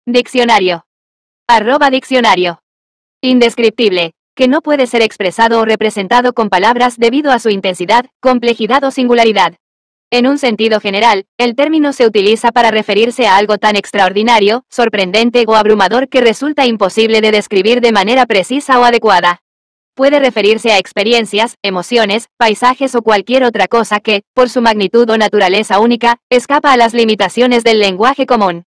Diccionario. @diccionario. Indescriptible, que no puede ser expresado o representado con palabras debido a su intensidad, complejidad o singularidad. En un sentido general, el término se utiliza para referirse a algo tan extraordinario, sorprendente o abrumador que resulta imposible de describir de manera precisa o adecuada. Puede referirse a experiencias, emociones, paisajes o cualquier otra cosa que, por su magnitud o naturaleza única, escapa a las limitaciones del lenguaje común.